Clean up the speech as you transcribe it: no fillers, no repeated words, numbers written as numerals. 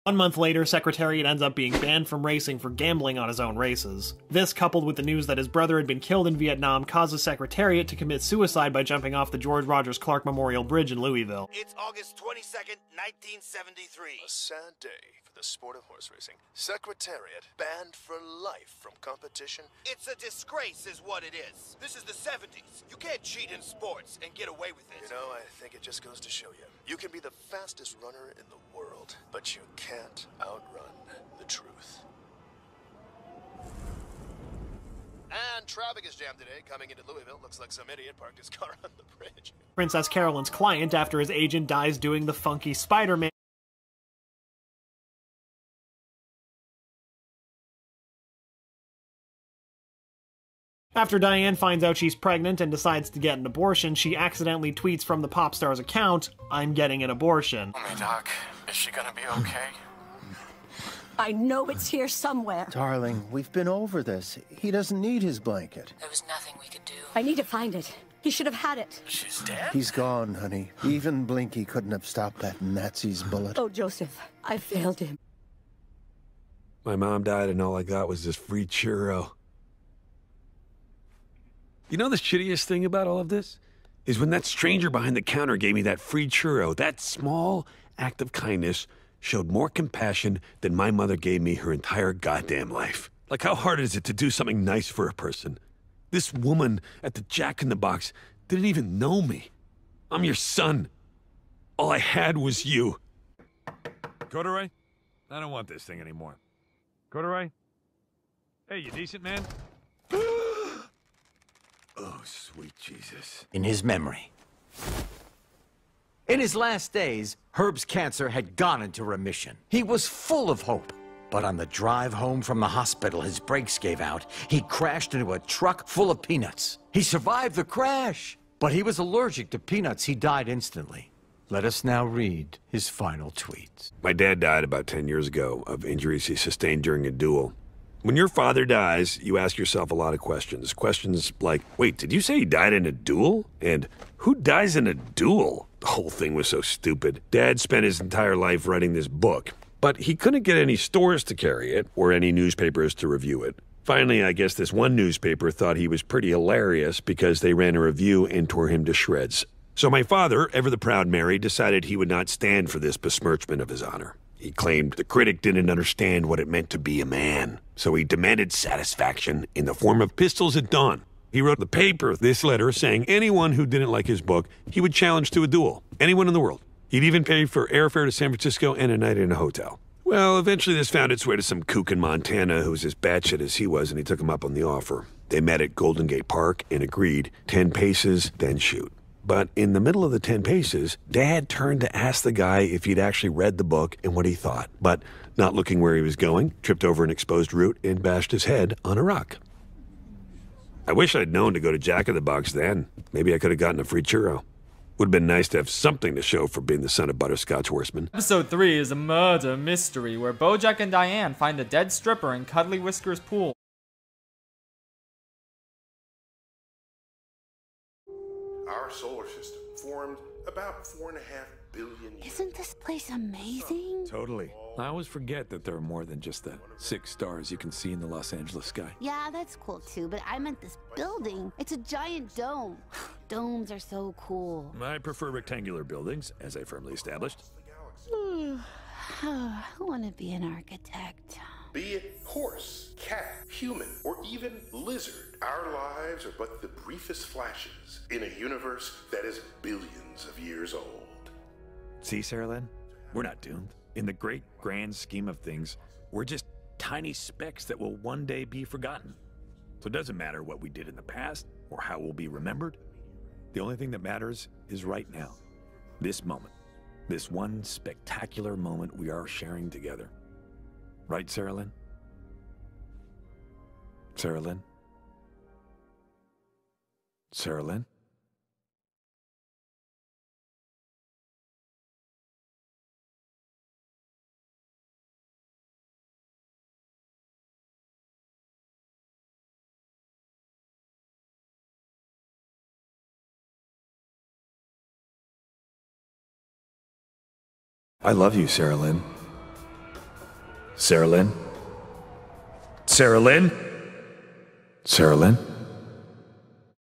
1 month later, Secretariat ends up being banned from racing for gambling on his own races. This, coupled with the news that his brother had been killed in Vietnam, causes Secretariat to commit suicide by jumping off the George Rogers Clark Memorial Bridge in Louisville. It's August 22nd, 1973. A sad day for the sport of horse racing. Secretariat banned for life from competition. It's a disgrace is what it is. This is the 70s. You can't cheat in sports and get away with it. You know, I think it just goes to show you. You can be the fastest runner in the world, but you can't outrun the truth. And traffic is jammed today. Coming into Louisville, looks like some idiot parked his car on the bridge. Princess Carolyn's client after his agent dies doing the funky Spider-Man. After Diane finds out she's pregnant and decides to get an abortion, she accidentally tweets from the pop star's account, "I'm getting an abortion." Tell me, Doc, is she gonna be okay? I know it's here somewhere. Darling, we've been over this. He doesn't need his blanket. There was nothing we could do. I need to find it. He should have had it. She's dead? He's gone, honey. Even Blinky couldn't have stopped that Nazi's bullet. Oh, Joseph, I failed him. My mom died and all I got was this free churro. You know the shittiest thing about all of this? Is when that stranger behind the counter gave me that free churro, that small act of kindness showed more compassion than my mother gave me her entire goddamn life. Like, how hard is it to do something nice for a person? This woman at the Jack in the Box didn't even know me. I'm your son. All I had was you. Corduroy? I don't want this thing anymore. Corduroy? Hey, you decent, man? Oh, sweet Jesus. In his memory. In his last days, Herb's cancer had gone into remission. He was full of hope. But on the drive home from the hospital, his brakes gave out. He crashed into a truck full of peanuts. He survived the crash, but he was allergic to peanuts. He died instantly. Let us now read his final tweets. My dad died about 10 years ago of injuries he sustained during a duel. When your father dies, you ask yourself a lot of questions. Questions like, wait, did you say he died in a duel? And who dies in a duel? The whole thing was so stupid. Dad spent his entire life writing this book, but he couldn't get any stores to carry it or any newspapers to review it. Finally, I guess this one newspaper thought he was pretty hilarious because they ran a review and tore him to shreds. So my father, ever the proud Mary, decided he would not stand for this besmirchment of his honor. He claimed the critic didn't understand what it meant to be a man, so he demanded satisfaction in the form of pistols at dawn. He wrote the paper this letter saying anyone who didn't like his book, he would challenge to a duel. Anyone in the world. He'd even pay for airfare to San Francisco and a night in a hotel. Well, eventually this found its way to some kook in Montana who was as batshit as he was, and he took him up on the offer. They met at Golden Gate Park and agreed 10 paces, then shoot. But in the middle of the 10 paces, Dad turned to ask the guy if he'd actually read the book and what he thought. But not looking where he was going, tripped over an exposed root and bashed his head on a rock. I wish I'd known to go to Jack in the Box then. Maybe I could have gotten a free churro. Would have been nice to have something to show for being the son of Butterscotch Horseman. Episode 3 is a murder mystery where Bojack and Diane find a dead stripper in Cuddly Whisker's pool. Our solar system formed about 4.5 billion years. Isn't this place amazing? Totally. I always forget that there are more than just the 6 stars you can see in the Los Angeles sky. Yeah, that's cool too, but I meant this building. It's a giant dome. Domes are so cool. I prefer rectangular buildings, as I firmly established. I want to be an architect. Be it horse, cat, human, or even lizard, our lives are but the briefest flashes in a universe that is billions of years old. See, Sarah Lynn? We're not doomed. In the great grand scheme of things, we're just tiny specks that will one day be forgotten. So it doesn't matter what we did in the past or how we'll be remembered. The only thing that matters is right now. This moment. This one spectacular moment we are sharing together. Right, Sarah Lynn? Sarah Lynn? Sarah Lynn? I love you, Sarah Lynn. Sarah Lynn? Sarah Lynn? Sarah Lynn?